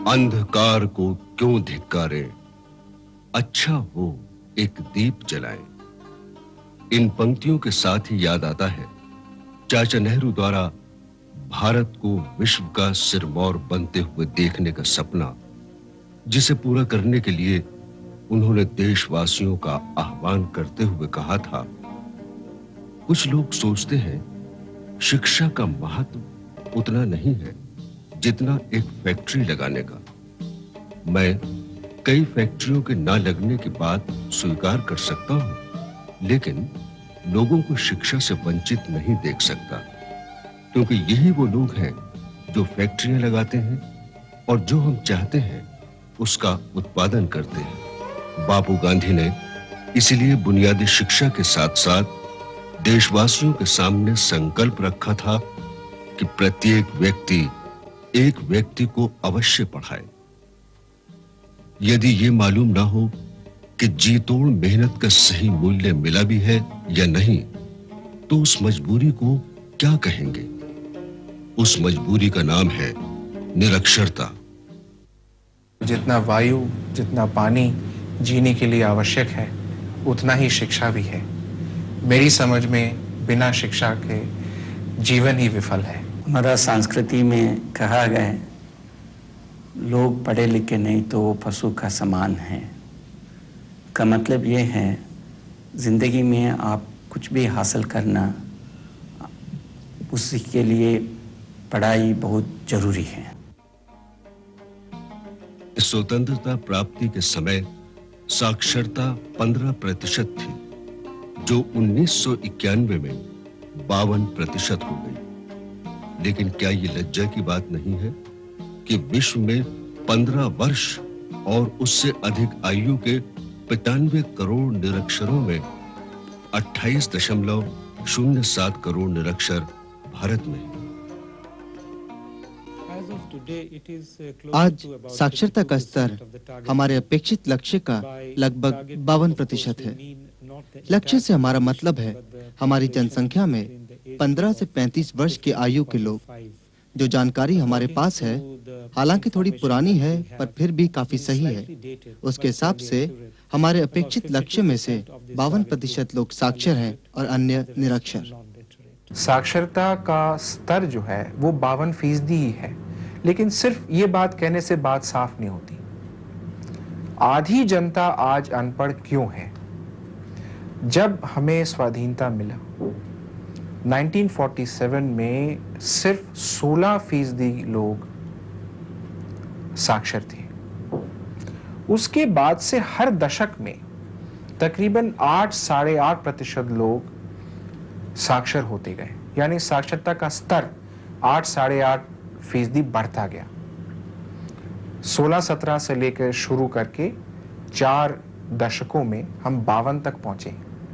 अंधकार को क्यों धिक्कारे, अच्छा हो एक दीप जलाएं। इन पंक्तियों के साथ ही याद आता है चाचा नेहरू द्वारा भारत को विश्व का सिरमौर बनते हुए देखने का सपना, जिसे पूरा करने के लिए उन्होंने देशवासियों का आह्वान करते हुए कहा था, कुछ लोग सोचते हैं शिक्षा का महत्व उतना नहीं है जितना एक फैक्ट्री लगाने का। मैं कई फैक्ट्रियों के ना लगने की बात स्वीकार कर सकता हूं, लेकिन लोगों को शिक्षा से वंचित नहीं देख सकता, क्योंकि यही वो लोग हैं जो फैक्ट्रियां लगाते हैं और जो हम चाहते हैं उसका उत्पादन करते हैं। बापू गांधी ने इसलिए बुनियादी शिक्षा के साथ-साथ देशवासियों के सामने संकल्प रखा था कि प्रत्येक व्यक्ति एक व्यक्ति को अवश्य पढ़ाए। यदि ये मालूम ना हो कि जी तोड़ मेहनत का सही मूल्य मिला भी है या नहीं, तो उस मजबूरी को क्या कहेंगे? उस मजबूरी का नाम है निरक्षरता। जितना वायु, जितना पानी जीने के लिए आवश्यक है, उतना ही शिक्षा भी है। मेरी समझ में बिना शिक्षा के जीवन ही विफल है। हमारा संस्कृति में कहा गया है, लोग पढ़े लिखे नहीं तो वो पशु का समान है। का मतलब ये है, जिंदगी में आप कुछ भी हासिल करना, उसके लिए पढ़ाई बहुत जरूरी है। स्वतंत्रता प्राप्ति के समय साक्षरता 15% थी, जो 1991 में 52% हो गई। लेकिन क्या ये लज्जा की बात नहीं है कि विश्व में 15 वर्ष और उससे अधिक आयु के 95 करोड़ निरक्षरों में 28.07 करोड़ निरक्षर भारत में हैं। आज साक्षरता का स्तर हमारे अपेक्षित लक्ष्य का लगभग 52% है। लक्ष्य से हमारा मतलब है हमारी जनसंख्या में 15 से 35 वर्ष की आयु के लोग। जो जानकारी हमारे पास है, हालांकि थोड़ी पुरानी है पर फिर भी काफी सही है, उसके हिसाब से हमारे अपेक्षित लक्ष्य में से 52% लोग साक्षर हैं और अन्य निरक्षर। साक्षरता का स्तर जो है वो 52% ही है, लेकिन सिर्फ ये बात कहने से बात साफ नहीं होती। आधी जनता आज अनपढ़ क्यों है? जब हमें स्वाधीनता मिला 1947 में सिर्फ 16% लोग साक्षर थे। उसके बाद से हर दशक में तकरीबन 8-8.5% लोग साक्षर होते गए, यानी साक्षरता का स्तर 8-8.5% बढ़ता गया। 16-17 से लेकर शुरू करके 4 दशकों में हम 52 तक पहुंचे।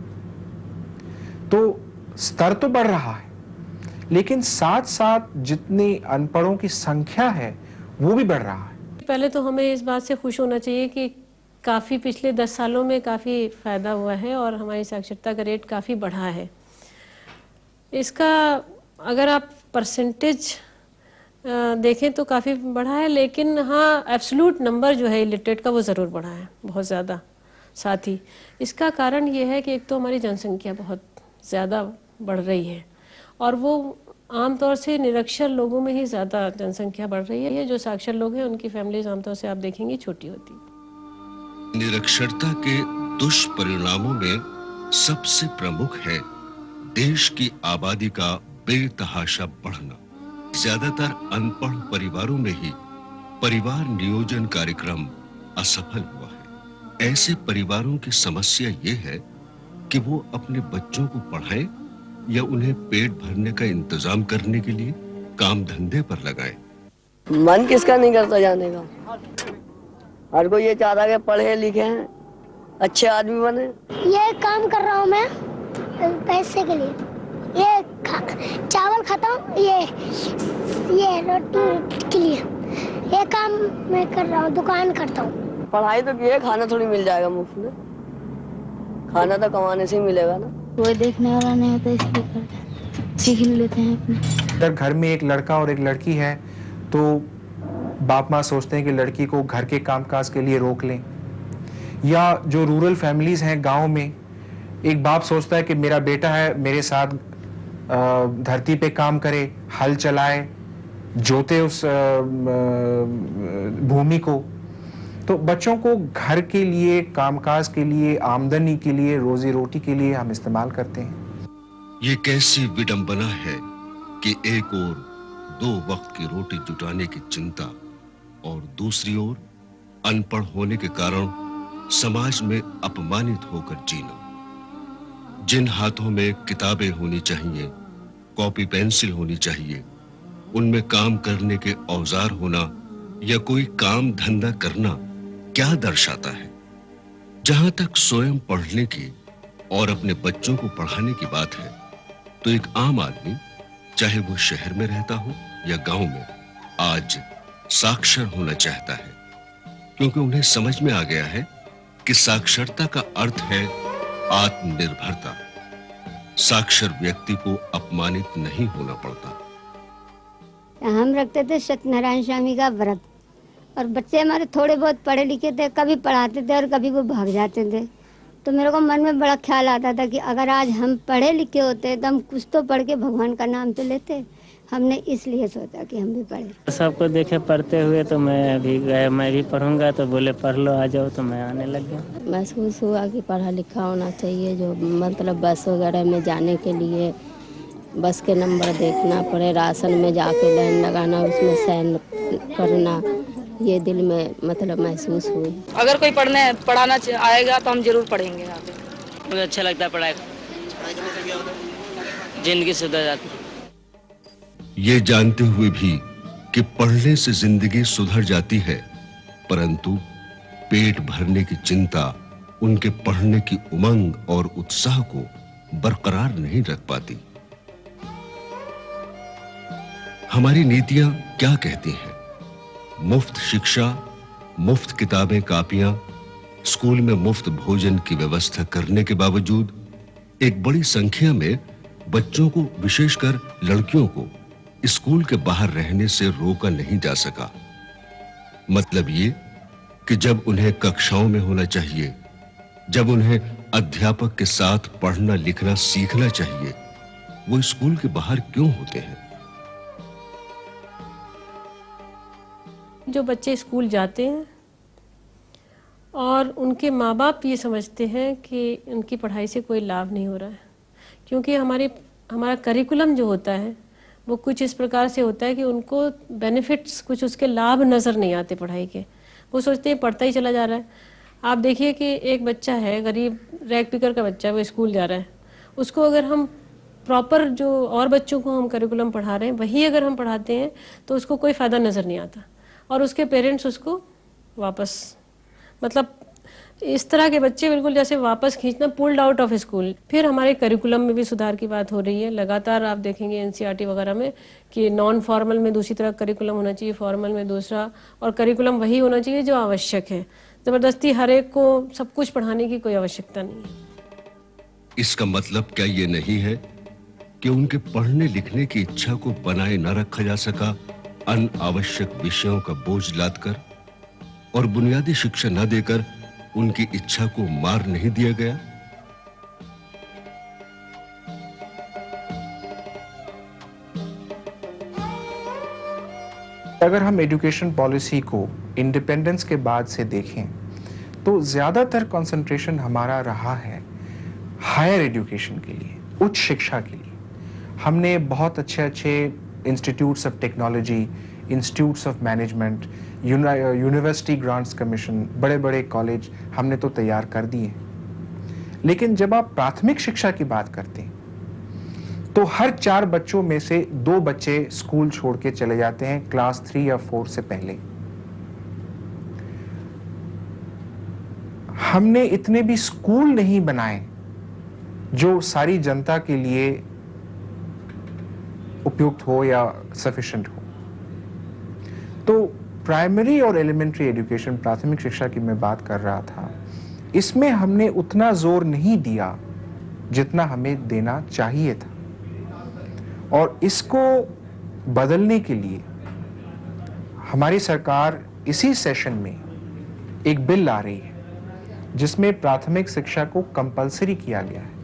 तो स्तर तो बढ़ रहा है, लेकिन साथ साथ जितनी अनपढ़ों की संख्या है वो भी बढ़ रहा है। पहले तो हमें इस बात से खुश होना चाहिए कि काफ़ी पिछले 10 सालों में काफ़ी फ़ायदा हुआ है और हमारी साक्षरता का रेट काफ़ी बढ़ा है। इसका अगर आप परसेंटेज देखें तो काफ़ी बढ़ा है, लेकिन हाँ, एब्सोल्यूट नंबर जो है इलिटरेट का वो ज़रूर बढ़ा है बहुत ज़्यादा। साथ ही इसका कारण ये है कि एक तो हमारी जनसंख्या बहुत ज़्यादा बढ़ रही है और वो आमतौर से निरक्षर लोगों में ही ज़्यादा जनसंख्या बढ़ रही है। जो साक्षर लोग हैं उनकी फैमिलीज आमतौर से आप देखेंगे छोटी होती है। निरक्षरता के दुष्परिणामों में सबसे प्रमुख है देश की आबादी का बेतहाशा बढ़ना। ज्यादातर अनपढ़ परिवारों में ही परिवार नियोजन कार्यक्रम असफल हुआ है। ऐसे परिवारों की समस्या ये है कि वो अपने बच्चों को पढ़ाएं या उन्हें पेट भरने का इंतजाम करने के लिए काम धंधे पर लगाएं। मन किसका नहीं करता जाने का। हर कोई ये चाहता है कि पढ़े लिखे हैं, अच्छे आदमी बने। ये काम कर रहा हूँ मैं पैसे के लिए। ये चावल खाता हूँ, ये रोटी के लिए। ये काम मैं कर रहा हूँ, दुकान करता हूँ। पढ़ाई तो की है, खाना थोड़ी मिल जाएगा मुफ्त में। खाना तो कमाने से ही मिलेगा ना। कोई देखने वाला नहीं होता, इसलिए सीख लेते हैं अपने। अगर घर में एक लड़का और एक लड़की है तो बाप माँ सोचते हैं कि लड़की को घर के कामकाज के लिए रोक लें, या जो रूरल फैमिलीज हैं गांव में, एक बाप सोचता है कि मेरा बेटा है, मेरे साथ धरती पे काम करे, हल चलाए, जोते उस भूमि को। तो बच्चों को घर के लिए, कामकाज के लिए, आमदनी के लिए, रोजी रोटी के लिए हम इस्तेमाल करते हैं। ये कैसी विडंबना है कि एक ओर 2 वक्त की रोटी जुटाने की चिंता और दूसरी ओर अनपढ़ होने के कारण समाज में अपमानित होकर जीना। जिन हाथों में किताबें होनी चाहिए, कॉपी पेंसिल होनी चाहिए, उनमें काम करने के औजार होना या कोई काम धंधा करना क्या दर्शाता है? जहां तक स्वयं पढ़ने की और अपने बच्चों को पढ़ाने की बात है, तो एक आम आदमी, चाहे वो शहर में रहता हो या गांव में, आज साक्षर होना चाहता है, क्योंकि उन्हें समझ में आ गया है कि साक्षरता का अर्थ है आत्मनिर्भरता। साक्षर व्यक्ति को अपमानित नहीं होना पड़ता। हम रखते थे सत्यनारायण स्वामी का व्रत, और बच्चे हमारे थोड़े बहुत पढ़े लिखे थे, कभी पढ़ाते थे और कभी वो भाग जाते थे। तो मेरे को मन में बड़ा ख्याल आता था कि अगर आज हम पढ़े लिखे होते तो हम कुछ तो पढ़ के भगवान का नाम तो लेते। हमने इसलिए सोचा कि हम भी पढ़े। सबको देखे पढ़ते हुए तो मैं भी गया, मैं भी पढ़ूंगा, तो बोले पढ़ लो, आ जाओ, तो मैं आने लग गया। महसूस हुआ कि पढ़ा लिखा होना चाहिए, जो मतलब बस वगैरह में जाने के लिए बस के नंबर देखना पड़े, राशन में जाके लाइन लगाना, उसमें साइन करना, ये दिल में मतलब महसूस हुई। अगर कोई पढ़ाना आएगा तो हम जरूर पढ़ेंगे। यहाँ पे मुझे अच्छा लगता है पढ़ाई, जिंदगी सुधर जाती है। ये जानते हुए भी कि पढ़ने से जिंदगी सुधर जाती है, परंतु पेट भरने की चिंता उनके पढ़ने की उमंग और उत्साह को बरकरार नहीं रख पाती। हमारी नीतियां क्या कहती हैं? मुफ्त शिक्षा, मुफ्त किताबें, कापियां, स्कूल में मुफ्त भोजन की व्यवस्था करने के बावजूद एक बड़ी संख्या में बच्चों को, विशेषकर लड़कियों को, स्कूल के बाहर रहने से रोका नहीं जा सका। मतलब ये कि जब उन्हें कक्षाओं में होना चाहिए, जब उन्हें अध्यापक के साथ पढ़ना लिखना सीखना चाहिए, वो स्कूल के बाहर क्यों होते हैं? जो बच्चे स्कूल जाते हैं और उनके माँ बाप ये समझते हैं कि उनकी पढ़ाई से कोई लाभ नहीं हो रहा है, क्योंकि हमारा करिकुलम जो होता है वो कुछ इस प्रकार से होता है कि उनको बेनिफिट्स, कुछ उसके लाभ नज़र नहीं आते पढ़ाई के। वो सोचते हैं पढ़ता ही चला जा रहा है। आप देखिए कि एक बच्चा है, गरीब रैग पिकर का बच्चा, वो स्कूल जा रहा है, उसको अगर हम प्रॉपर जो और बच्चों को हम करिकुलम पढ़ा रहे हैं वही अगर हम पढ़ाते हैं तो उसको कोई फ़ायदा नज़र नहीं आता, और उसके पेरेंट्स उसको वापस, मतलब इस तरह के बच्चे बिल्कुल जैसे वापस खींचना, पुल्ड आउट ऑफ स्कूल। फिर हमारे करिकुलम में भी सुधार की बात हो रही है। लगातार आप देखेंगे एनसीईआरटी वगैरह में कि नॉन फॉर्मल में दूसरी तरह करिकुलम होना चाहिए, फॉर्मल में दूसरा, और करिकुलम वही होना चाहिए जो आवश्यक है। ज़बरदस्ती हर एक को सब कुछ पढ़ाने की कोई आवश्यकता नहीं है। इसका मतलब क्या ये नहीं है कि उनके पढ़ने लिखने की इच्छा को बनाए न रखा जा सका अनावश्यक विषयों का बोझ लादकर, और बुनियादी शिक्षा न देकर उनकी इच्छा को मार नहीं दिया गया? अगर हम एजुकेशन पॉलिसी को इंडिपेंडेंस के बाद से देखें तो ज्यादातर कंसंट्रेशन हमारा रहा है हायर एजुकेशन के लिए, उच्च शिक्षा के लिए। हमने बहुत अच्छे institutes of technology, institutes of management, university grants commission, बड़े बड़े कॉलेज हमने तो तैयार कर दिए। लेकिन जब आप प्राथमिक शिक्षा की बात करते हैं तो हर 4 बच्चों में से 2 बच्चे स्कूल छोड़ के चले जाते हैं क्लास 3 या 4 से पहले। हमने इतने भी स्कूल नहीं बनाए जो सारी जनता के लिए उपयुक्त हो या सफिशिएंट हो। तो प्राइमरी और एलिमेंट्री एजुकेशन, प्राथमिक शिक्षा की मैं बात कर रहा था, इसमें हमने उतना जोर नहीं दिया जितना हमें देना चाहिए था। और इसको बदलने के लिए हमारी सरकार इसी सेशन में एक बिल ला रही है जिसमें प्राथमिक शिक्षा को कंपलसरी किया गया है।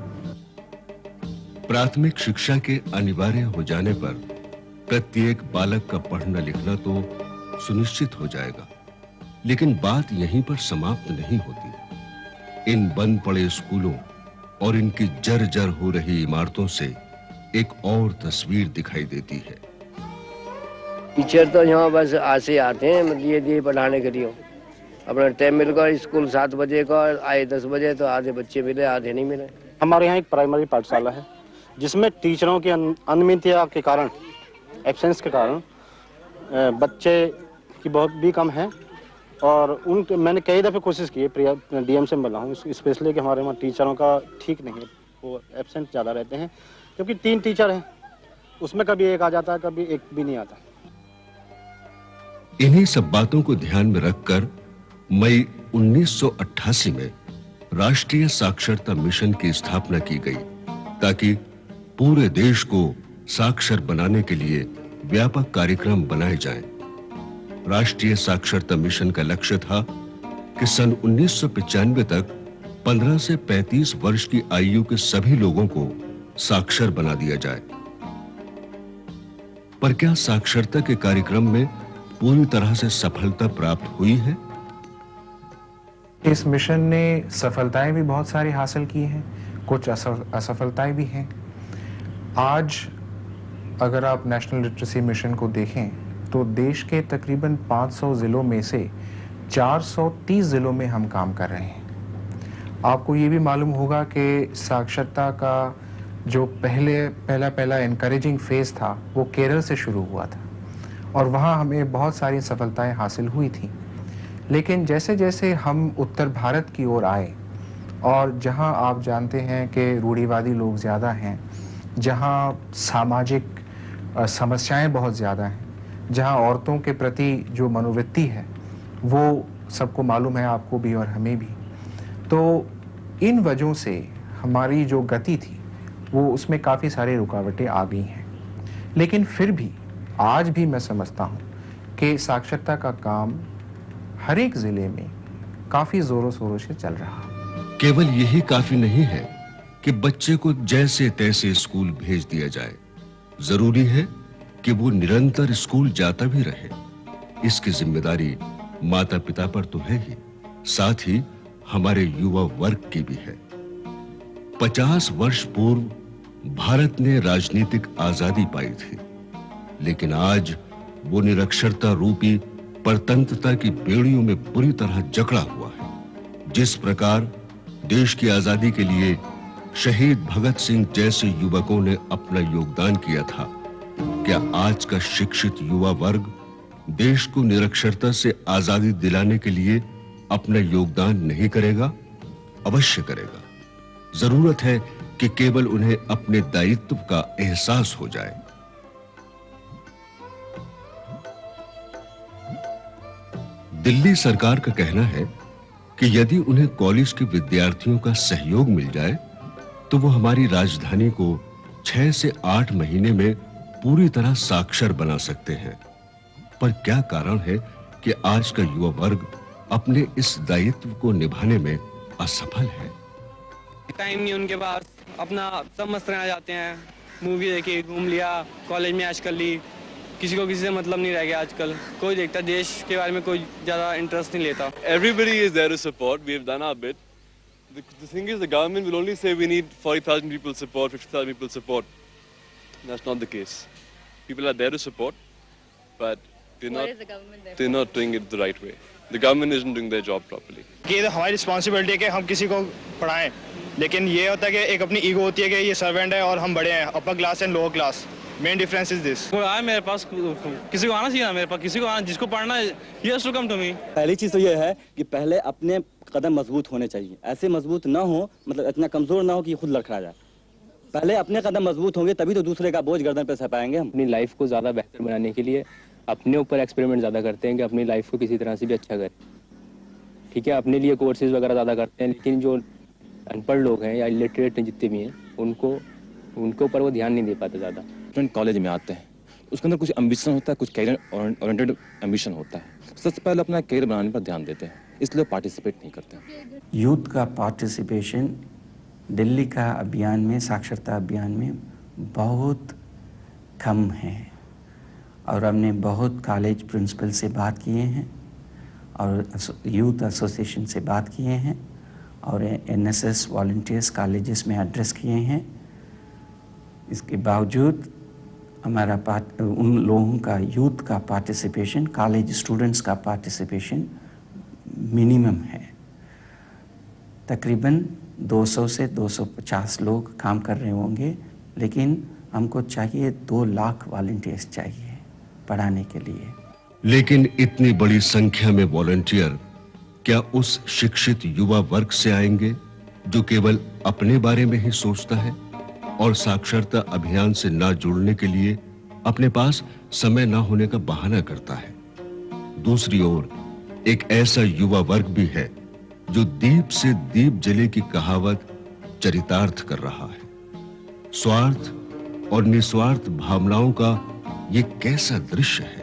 प्राथमिक शिक्षा के अनिवार्य हो जाने पर प्रत्येक बालक का पढ़ना लिखना तो सुनिश्चित हो जाएगा, लेकिन बात यहीं पर समाप्त नहीं होती। इन बंद पड़े स्कूलों और इनकी जर्जर हो रही इमारतों से एक और तस्वीर दिखाई देती है। टीचर तो यहाँ बस ऐसे आते हैं, मतलब ये पढ़ाने के लिए अपना टाइम मिलकर स्कूल 7 बजे का आए 10 बजे, तो आधे बच्चे मिले आधे नहीं मिले। हमारे यहाँ एक प्राइमरी पाठशाला है जिसमें टीचरों की अनियमितता के कारण, एब्सेंस के कारण बच्चे की बहुत भी कम है। और मैंने कई दफ़े कोशिश की है, डीएम से मिला हूँ स्पेशली, कि हमारे वहाँ टीचरों का ठीक नहीं है, वो एब्सेंट ज़्यादा रहते हैं, क्योंकि 3 टीचर हैं, उसमें कभी एक आ जाता है, कभी एक भी नहीं आता। इन्हीं सब बातों को ध्यान में रखकर मई 1988 में राष्ट्रीय साक्षरता मिशन की स्थापना की गई, ताकि पूरे देश को साक्षर बनाने के लिए व्यापक कार्यक्रम बनाए जाएं। राष्ट्रीय साक्षरता मिशन का लक्ष्य था कि सन 1995 तक 15 से 35 वर्ष की आयु के सभी लोगों को साक्षर बना दिया जाए। पर क्या साक्षरता के कार्यक्रम में पूरी तरह से सफलता प्राप्त हुई है? इस मिशन ने सफलताएं भी बहुत सारी हासिल की हैं, कुछ असफलताएं भी हैं। आज अगर आप नेशनल लिटरेसी मिशन को देखें तो देश के तकरीबन 500 जिलों में से 430 जिलों में हम काम कर रहे हैं। आपको ये भी मालूम होगा कि साक्षरता का जो पहला एनकरेजिंग फेज था वो केरल से शुरू हुआ था और वहाँ हमें बहुत सारी सफलताएं हासिल हुई थी। लेकिन जैसे जैसे हम उत्तर भारत की ओर आए और जहाँ आप जानते हैं कि रूढ़िवादी लोग ज़्यादा हैं, जहाँ सामाजिक समस्याएं बहुत ज़्यादा हैं, जहाँ औरतों के प्रति जो मनोवृत्ति है वो सबको मालूम है, आपको भी और हमें भी, तो इन वजहों से हमारी जो गति थी वो उसमें काफ़ी सारी रुकावटें आ गई हैं। लेकिन फिर भी आज भी मैं समझता हूँ कि साक्षरता का काम हर एक ज़िले में काफ़ी ज़ोरों शोरों से चल रहा है। केवल यही काफ़ी नहीं है कि बच्चे को जैसे तैसे स्कूल भेज दिया जाए, जरूरी है कि वो निरंतर स्कूल जाता भी रहे। इसकी जिम्मेदारी माता पिता पर तो है ही, साथ ही हमारे युवा वर्ग की भी है। 50 वर्ष पूर्व भारत ने राजनीतिक आजादी पाई थी, लेकिन आज वो निरक्षरता रूपी परतंत्रता की बेड़ियों में बुरी तरह जकड़ा हुआ है। जिस प्रकार देश की आजादी के लिए शहीद भगत सिंह जैसे युवकों ने अपना योगदान किया था, क्या आज का शिक्षित युवा वर्ग देश को निरक्षरता से आजादी दिलाने के लिए अपना योगदान नहीं करेगा? अवश्य करेगा। जरूरत है कि केवल उन्हें अपने दायित्व का एहसास हो जाए। दिल्ली सरकार का कहना है कि यदि उन्हें कॉलेज के विद्यार्थियों का सहयोग मिल जाए तो वो हमारी राजधानी को 6 से 8 महीने में पूरी तरह साक्षर बना सकते हैं। पर क्या कारण है कि आज का युवा वर्ग अपने इस दायित्व को निभाने में असफल है? टाइम नहीं उनके पास, अपना सब मस्त रहना जाते हैं, मूवी देखी, घूम लिया, कॉलेज में ऐश कर ली, किसी को किसी से मतलब नहीं रह गया आजकल। कोई देखता देश के बारे में कोई ज्यादा इंटरेस्ट नहीं लेता। Everybody is there to support. We have done our bit. The thing is, the government will only say we need 40,000 people support, 50,000 people support. That's not the case. People are there to support, but they're not doing it the right way. The government isn't doing their job properly. ये तो हमारी responsibility है कि हम किसी को पढ़ाएं, लेकिन ये होता है कि एक अपनी ईगो होती है कि ये सर्वेंट है और हम बड़े हैं, upper class and lower class. Main difference is this. कोई आए मेरे पास, किसी को आना चाहिए ना, मेरे पास किसी को आना, जिसको पढ़ना है ये टू कम टू मी। पहली चीज तो ये है कि पहले अपने कदम मजबूत होने चाहिए, ऐसे मजबूत ना हो, मतलब इतना कमजोर ना हो कि खुद लड़खड़ा जाए। पहले अपने कदम मजबूत होंगे तभी तो दूसरे का बोझ गर्दन पे सह पाएंगे हम। अपनी लाइफ को ज़्यादा बेहतर बनाने के लिए अपने ऊपर एक्सपेरिमेंट ज़्यादा करते हैं कि अपनी लाइफ को किसी तरह से भी अच्छा करें। ठीक है, अपने लिए कोर्सेज वगैरह ज़्यादा करते हैं, लेकिन जो अनपढ़ लोग हैं या इलिटरेट हैं जितने भी हैं, उनके ऊपर वो ध्यान नहीं दे पाते ज़्यादा। स्टूडेंट कॉलेज में आते हैं उसके अंदर कुछ एम्बिशन होता है, कुछ कैरियर ओरिएंटेड एम्बिशन होता है। सबसे पहले अपना कैरियर बनाने पर ध्यान देते हैं, इसलिए पार्टिसिपेट नहीं करते। यूथ का पार्टिसिपेशन दिल्ली का अभियान में, साक्षरता अभियान में बहुत कम है और हमने बहुत कॉलेज प्रिंसिपल से बात किए हैं और यूथ एसोसिएशन से बात किए हैं और एनएसएस वॉलंटियर्स कॉलेजेस में एड्रेस किए हैं। इसके बावजूद हमारा उन लोगों का यूथ का पार्टिसिपेशन, कॉलेज स्टूडेंट्स का पार्टिसिपेशन मिनिमम है। तकरीबन 200 से 250 लोग काम कर रहे होंगे, लेकिन हमको चाहिए 2 लाख वॉलंटियर्स चाहिए पढ़ाने के लिए। लेकिन इतनी बड़ी संख्या में वॉलंटियर क्या उस शिक्षित युवा वर्ग से आएंगे जो केवल अपने बारे में ही सोचता है और साक्षरता अभियान से ना जुड़ने के लिए अपने पास समय ना होने का बहाना करता है? दूसरी ओर एक ऐसा युवा वर्ग भी है जो दीप से दीप जले की कहावत चरितार्थ कर रहा है। स्वार्थ और निस्वार्थ भावनाओं का ये कैसा दृश्य है।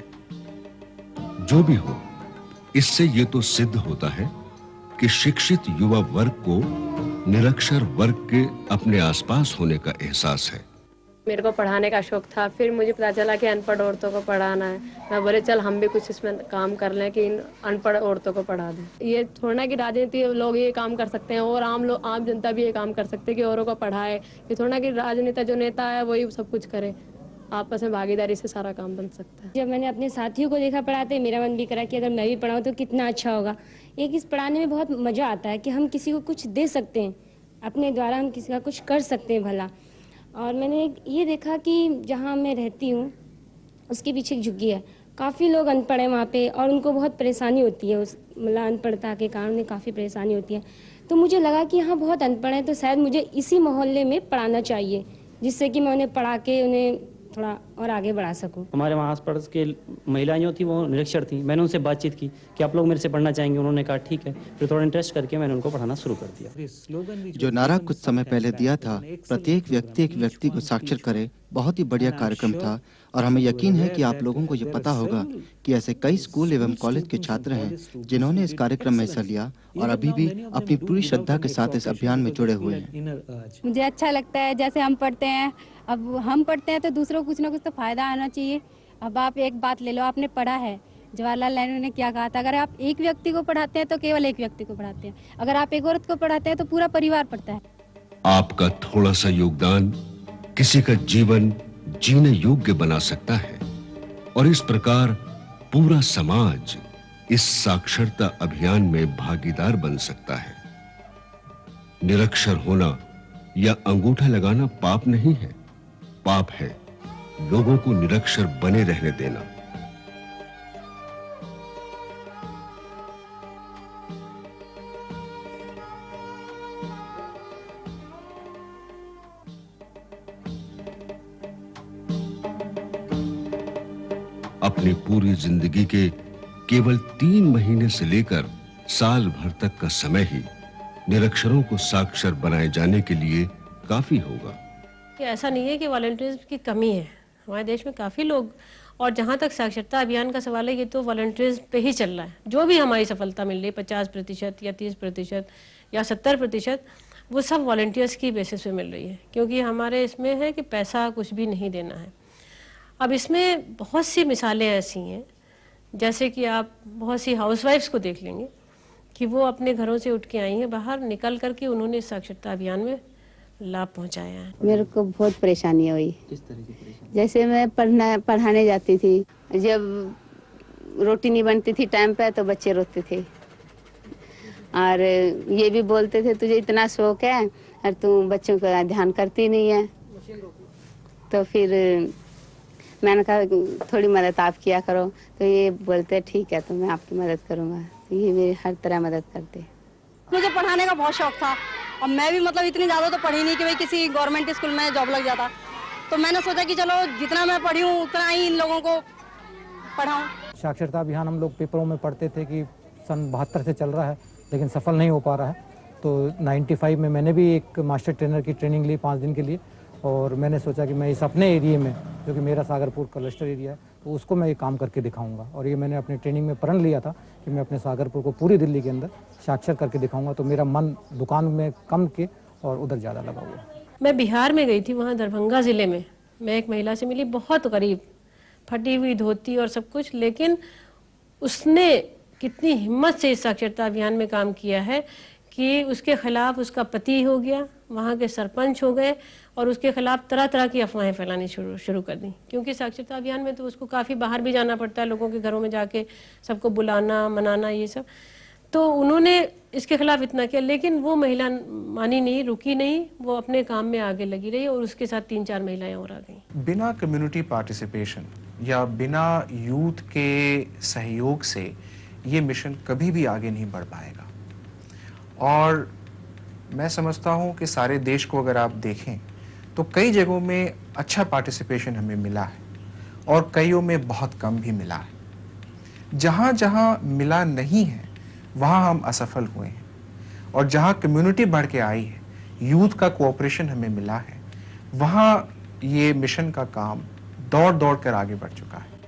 जो भी हो, इससे ये तो सिद्ध होता है कि शिक्षित युवा वर्ग को निरक्षर वर्ग के अपने आसपास होने का एहसास है। मेरे को पढ़ाने का शौक था, फिर मुझे पता चला कि अनपढ़ औरतों को पढ़ाना है। मैं बोले चल हम भी कुछ इसमें काम कर लें कि इन अनपढ़ औरतों को पढ़ा दें। ये थोड़ा कि राजनीति लोग ये काम कर सकते हैं और आम जनता भी ये काम कर सकते हैं कि औरों को पढ़ाए। ये थोड़ा कि राजनेता जो नेता है वही सब कुछ करे, आपस में भागीदारी से सारा काम बन सकता है। जब मैंने अपने साथियों को देखा पढ़ाते, मेरा मन भी करा कि अगर मैं भी पढ़ाऊँ तो कितना अच्छा होगा। एक इस पढ़ाने में बहुत मज़ा आता है कि हम किसी को कुछ दे सकते हैं, अपने द्वारा हम किसी का कुछ कर सकते हैं भला। और मैंने ये देखा कि जहाँ मैं रहती हूँ उसके पीछे एक झुग्गी है, काफ़ी लोग अनपढ़ हैं वहाँ पे और उनको बहुत परेशानी होती है, उस मतलब अनपढ़ता के कारण उन्हें काफ़ी परेशानी होती है। तो मुझे लगा कि यहाँ बहुत अनपढ़ हैं, तो शायद मुझे इसी मोहल्ले में पढ़ाना चाहिए, जिससे कि मैं उन्हें पढ़ा के उन्हें थोड़ा और आगे बढ़ा सकूं। हमारे वहाँ आस पड़ोस के महिलाएं जो थी वो निरक्षर थी। मैंने उनसे बातचीत की कि आप लोग मेरे से पढ़ना चाहेंगे, उन्होंने कहा ठीक है। फिर थोड़ा इंटरेस्ट करके मैंने उनको पढ़ाना शुरू कर दिया। जो नारा कुछ समय पहले दिया था, प्रत्येक व्यक्ति एक व्यक्ति को साक्षर करे, बहुत ही बढ़िया कार्यक्रम था और हमें यकीन है कि आप लोगों को ये पता होगा कि ऐसे कई स्कूल एवं कॉलेज के छात्र हैं जिन्होंने इस कार्यक्रम में हिस्सा लिया और अभी भी अपनी पूरी श्रद्धा के साथ इस अभियान में जुड़े हुए हैं। मुझे अच्छा लगता है, जैसे हम पढ़ते हैं, अब हम पढ़ते हैं तो दूसरों को कुछ ना कुछ तो फायदा आना चाहिए। अब आप एक बात ले लो, आपने पढ़ा है, जवाहरलाल नेहरू ने क्या कहा था, अगर आप एक व्यक्ति को पढ़ाते हैं तो केवल एक व्यक्ति को पढ़ाते हैं, अगर आप एक औरत को पढ़ाते हैं तो पूरा परिवार पढ़ता है। आपका थोड़ा सा योगदान किसी का जीवन जीने योग्य बना सकता है और इस प्रकार पूरा समाज इस साक्षरता अभियान में भागीदार बन सकता है। निरक्षर होना या अंगूठा लगाना पाप नहीं है, पाप है लोगों को निरक्षर बने रहने देना। अपनी पूरी जिंदगी के केवल 3 महीने से लेकर साल भर तक का समय ही निरक्षरों को साक्षर बनाए जाने के लिए काफी होगा। ऐसा नहीं है कि वॉलंटियर्स की कमी है, हमारे देश में काफ़ी लोग, और जहाँ तक साक्षरता अभियान का सवाल है ये तो वॉलंटियर्स पे ही चल रहा है। जो भी हमारी सफलता मिल रही है 50% या 30% या 70%, वो सब वॉलंटियर्स की बेसिस पे मिल रही है, क्योंकि हमारे इसमें है कि पैसा कुछ भी नहीं देना है। अब इसमें बहुत सी मिसालें ऐसी हैं, जैसे कि आप बहुत सी हाउसवाइफ्स को देख लेंगे कि वो अपने घरों से उठ के आई हैं, बाहर निकल करके उन्होंने साक्षरता अभियान में लाभ पहुंचाया है। मेरे को बहुत परेशानी हुई। किस तरह की परेशानी? जैसे मैं पढ़ाने जाती थी, जब रोटी नहीं बनती थी टाइम पे तो बच्चे रोते थे और ये भी बोलते थे तुझे इतना शौक है और तू बच्चों का ध्यान करती नहीं है। तो फिर मैंने कहा थोड़ी मदद आप किया करो, तो ये बोलते ठीक है तो मैं आपकी मदद करूँगा। तो ये मेरी हर तरह मदद करते। मुझे पढ़ाने का बहुत शौक था और मैं भी मतलब इतनी ज़्यादा तो पढ़ी नहीं कि भाई किसी गवर्नमेंट स्कूल में जॉब लग जाता। तो मैंने सोचा कि चलो जितना मैं पढ़ी हूँ उतना ही इन लोगों को पढ़ाऊँ। साक्षरता अभियान हम लोग पेपरों में पढ़ते थे कि सन 72 से चल रहा है, लेकिन सफल नहीं हो पा रहा है। तो 95 में मैंने भी एक मास्टर ट्रेनर की ट्रेनिंग ली 5 दिन के लिए, और मैंने सोचा कि मैं इस अपने एरिया में क्योंकि मेरा सागरपुर क्लस्टर एरिया है, तो उसको मैं ये काम करके दिखाऊंगा। और ये मैंने अपनी ट्रेनिंग में प्रण लिया था कि मैं अपने सागरपुर को पूरी दिल्ली के अंदर साक्षर करके दिखाऊंगा। तो मेरा मन दुकान में कम के और उधर ज़्यादा लगा हुआ। मैं बिहार में गई थी, वहाँ दरभंगा ज़िले में मैं एक महिला से मिली, बहुत गरीब, फटी हुई धोती और सब कुछ, लेकिन उसने कितनी हिम्मत से इस साक्षरता अभियान में काम किया है कि उसके खिलाफ उसका पति हो गया, वहाँ के सरपंच हो गए और उसके खिलाफ तरह तरह की अफवाहें फैलानी शुरू कर दी। क्योंकि साक्षरता अभियान में तो उसको काफ़ी बाहर भी जाना पड़ता है, लोगों के घरों में जाके सबको बुलाना मनाना ये सब। तो उन्होंने इसके खिलाफ इतना किया, लेकिन वो महिला मानी नहीं, रुकी नहीं, वो अपने काम में आगे लगी रही और उसके साथ 3-4 महिलाएं और आ गई। बिना कम्युनिटी पार्टिसिपेशन या बिना यूथ के सहयोग से ये मिशन कभी भी आगे नहीं बढ़ पाएगा। और मैं समझता हूँ कि सारे देश को अगर आप देखें तो कई जगहों में अच्छा पार्टिसिपेशन हमें मिला है और कईयों में बहुत कम भी मिला है। जहाँ जहाँ मिला नहीं है वहाँ हम असफल हुए हैं, और जहाँ कम्युनिटी बढ़ के आई है, यूथ का कोऑपरेशन हमें मिला है, वहाँ ये मिशन का काम दौड़ दौड़ कर आगे बढ़ चुका है।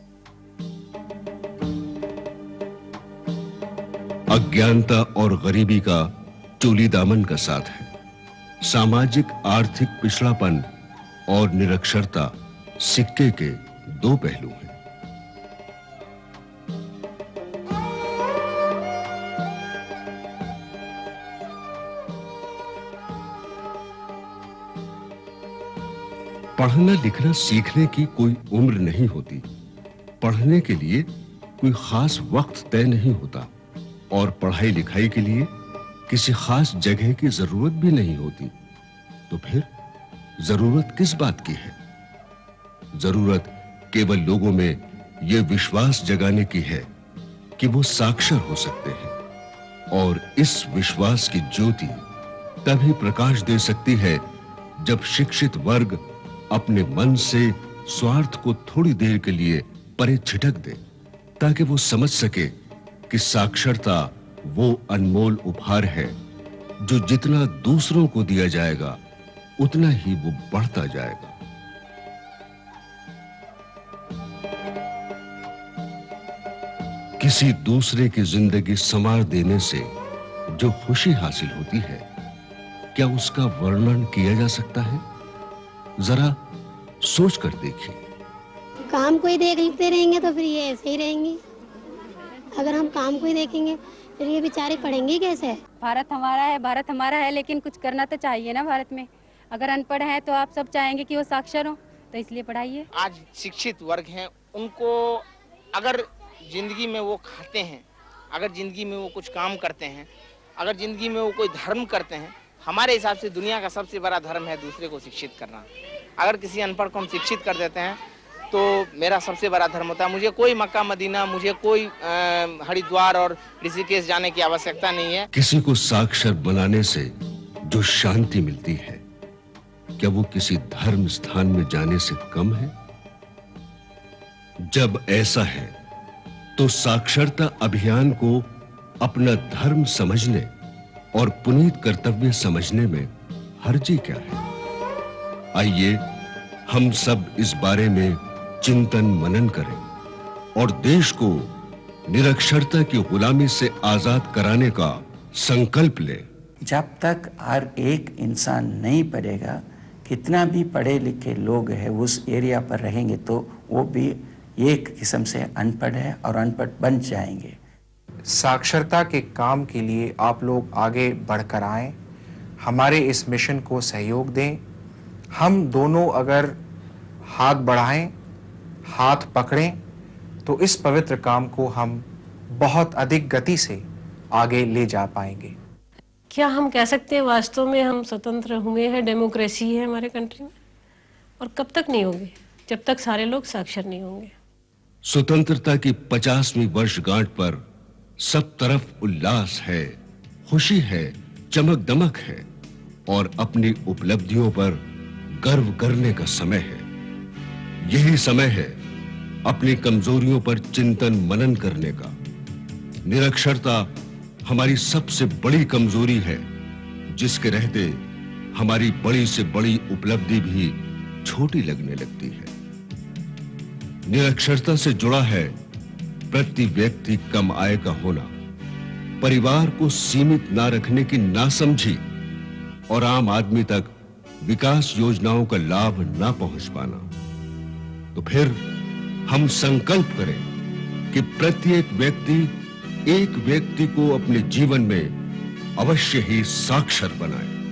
अज्ञानता और गरीबी का चोली दामन का साथ है। सामाजिक आर्थिक पिछड़ापन और निरक्षरता सिक्के के दो पहलू हैं। पढ़ना लिखना सीखने की कोई उम्र नहीं होती। पढ़ने के लिए कोई खास वक्त तय नहीं होता और पढ़ाई लिखाई के लिए किसी खास जगह की जरूरत भी नहीं होती। तो फिर जरूरत किस बात की है? जरूरत केवल लोगों में यह विश्वास जगाने की है कि वो साक्षर हो सकते हैं, और इस विश्वास की ज्योति तभी प्रकाश दे सकती है जब शिक्षित वर्ग अपने मन से स्वार्थ को थोड़ी देर के लिए परे छिटक दे, ताकि वो समझ सके कि साक्षरता वो अनमोल उपहार है जो जितना दूसरों को दिया जाएगा उतना ही वो बढ़ता जाएगा। किसी दूसरे की जिंदगी संवार देने से जो खुशी हासिल होती है, क्या उसका वर्णन किया जा सकता है? जरा सोच कर देखिए। काम को ही देखते रहेंगे तो फिर ये ऐसे ही रहेंगे। अगर हम काम को ही देखेंगे फिर ये बेचारे पढ़ेंगे कैसे? भारत हमारा है, लेकिन कुछ करना तो चाहिए ना भारत में। अगर अनपढ़ है तो आप सब चाहेंगे कि वो साक्षर हो, तो इसलिए पढ़ाइए। आज शिक्षित वर्ग हैं, उनको अगर जिंदगी में वो खाते हैं, अगर जिंदगी में वो कुछ काम करते हैं, अगर जिंदगी में वो कोई धर्म करते हैं, हमारे हिसाब से दुनिया का सबसे बड़ा धर्म है दूसरे को शिक्षित करना। अगर किसी अनपढ़ को हम शिक्षित कर देते हैं तो मेरा सबसे बड़ा धर्म होता है। मुझे कोई मक्का मदीना, मुझे कोई हरिद्वार और ऋषिकेश जाने की आवश्यकता नहीं है। किसी को साक्षर बनाने से जो शांति मिलती है, क्या वो किसी धर्म स्थान में जाने से कम है? जब ऐसा है तो साक्षरता अभियान को अपना धर्म समझने और पुनीत कर्तव्य समझने में हर्जी क्या है? आइए हम सब इस बारे में चिंतन मनन करें और देश को निरक्षरता की गुलामी से आजाद कराने का संकल्प लें। जब तक हर एक इंसान नहीं पढ़ेगा, कितना भी पढ़े लिखे लोग हैं उस एरिया पर रहेंगे तो वो भी एक किस्म से अनपढ़ है और अनपढ़ बन जाएंगे। साक्षरता के काम के लिए आप लोग आगे बढ़कर आएं, हमारे इस मिशन को सहयोग दें। हम दोनों अगर हाथ बढ़ाएं, हाथ पकड़ें, तो इस पवित्र काम को हम बहुत अधिक गति से आगे ले जा पाएंगे। क्या हम कह सकते हैं वास्तव में हम स्वतंत्र हुए हैं, डेमोक्रेसी है हमारे कंट्री में? और कब तक नहीं होगी? जब तक सारे लोग साक्षर नहीं होंगे। स्वतंत्रता की 50वीं वर्षगांठ पर सब तरफ उल्लास है, खुशी है, चमक दमक है और अपनी उपलब्धियों पर गर्व करने का समय है। यही समय है अपनी कमजोरियों पर चिंतन मनन करने का। निरक्षरता हमारी सबसे बड़ी कमजोरी है, जिसके रहते हमारी बड़ी से बड़ी उपलब्धि भी छोटी लगने लगती है। निरक्षरता से जुड़ा है प्रति व्यक्ति कम आय का होना, परिवार को सीमित ना रखने की नासमझी और आम आदमी तक विकास योजनाओं का लाभ ना पहुंच पाना। तो फिर हम संकल्प करें कि प्रत्येक व्यक्ति एक व्यक्ति को अपने जीवन में अवश्य ही साक्षर बनाए।